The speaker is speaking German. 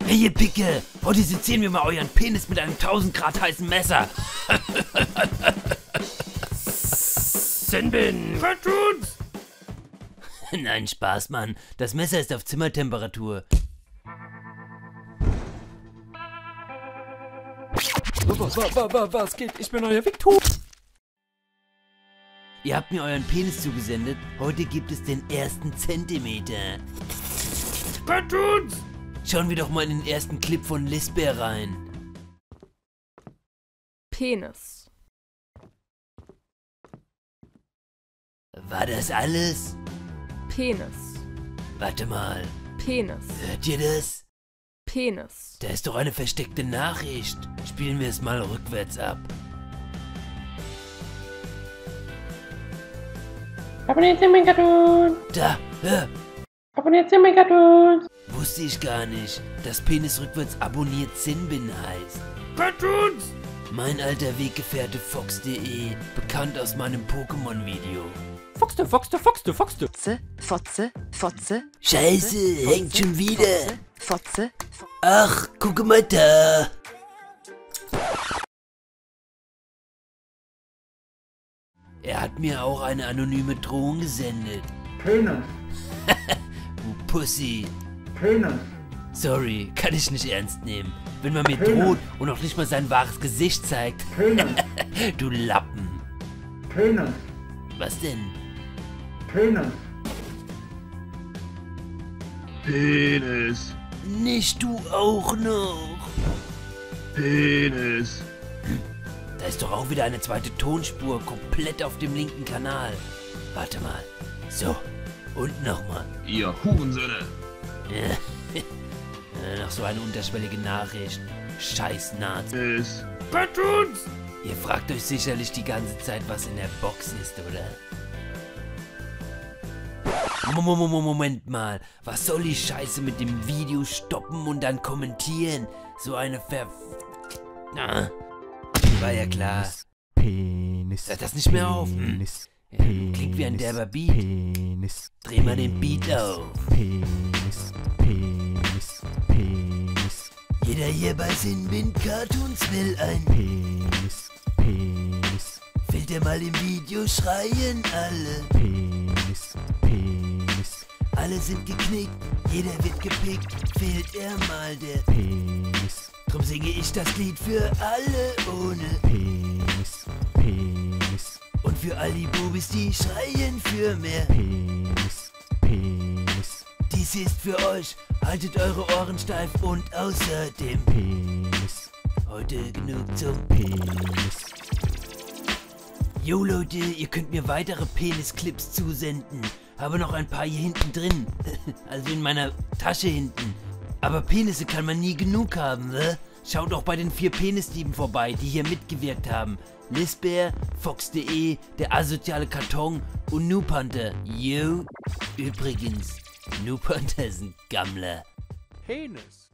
Hey ihr Picke, heute sezieren wir mal euren Penis mit einem 1000 Grad heißen Messer. Senbin! Cartoons! Nein, Spaß, Mann. Das Messer ist auf Zimmertemperatur. Was geht? Ich bin euer Victor. Ihr habt mir euren Penis zugesendet. Heute gibt es den ersten Zentimeter. Cartoons! Schauen wir doch mal in den ersten Clip von Lisbeth rein. Penis. War das alles? Penis. Warte mal. Penis. Hört ihr das? Penis. Da ist doch eine versteckte Nachricht. Spielen wir es mal rückwärts ab. Abonniert mein Cartoon! Da, hör. Abonniert mein Cartoon! Wusste ich gar nicht, dass Penis rückwärts abonniert Sinbin heißt. Cartoons! Mein alter Weggefährte Fox.de, bekannt aus meinem Pokémon-Video. Foxte. Fotze. Scheiße, hängt schon wieder. Fotze. Ach, guck mal da. Er hat mir auch eine anonyme Drohung gesendet. Penis! Du Pussy. Penis! Sorry, kann ich nicht ernst nehmen. Wenn man mir Penis. droht und noch nicht mal sein wahres Gesicht zeigt. Penis! Du Lappen. Penis! Was denn? Penis! Penis, Nicht du auch noch. Penis, Da ist doch auch wieder eine zweite Tonspur, komplett auf dem linken Kanal. Warte mal. So, und nochmal. ihr Hurensöhne. Noch so eine unterschwellige Nachricht. Scheiß Nazi. Penis, Cartoons! Ihr fragt euch sicherlich die ganze Zeit, was in der Box ist, oder? Moment mal. Was soll die Scheiße mit dem Video stoppen und dann kommentieren? So eine war ja klar. Penis. Hört das nicht mehr auf? Penis. Ja, klingt wie ein derber Beat. Penis. Dreh mal den Beat auf. Penis. Penis. Penis. Jeder hier bei Sinbin Cartoons will ein Penis. Penis. Filter mal im Video, schreien alle. Penis. Penis. Alle sind geknickt, jeder wird gepickt, fehlt er mal der. Penis. Drum singe ich das Lied für alle ohne. Penis. Penis. Und für all die Bubis, die schreien für mehr. Penis. Penis. Dies ist für euch, haltet eure Ohren steif und außerdem Penis. heute genug zum Penis. Jo Leute, ihr könnt mir weitere Penis-Clips zusenden. Habe noch ein paar hier hinten drin. Also in meiner Tasche hinten. Aber Penisse kann man nie genug haben, ne? Schaut auch bei den 4 Penisdieben vorbei, die hier mitgewirkt haben. Lisbeth, Fox.de, der asoziale Karton und Noobhunter. Yo. Übrigens, Noobhunter ist ein Gammler. Penis.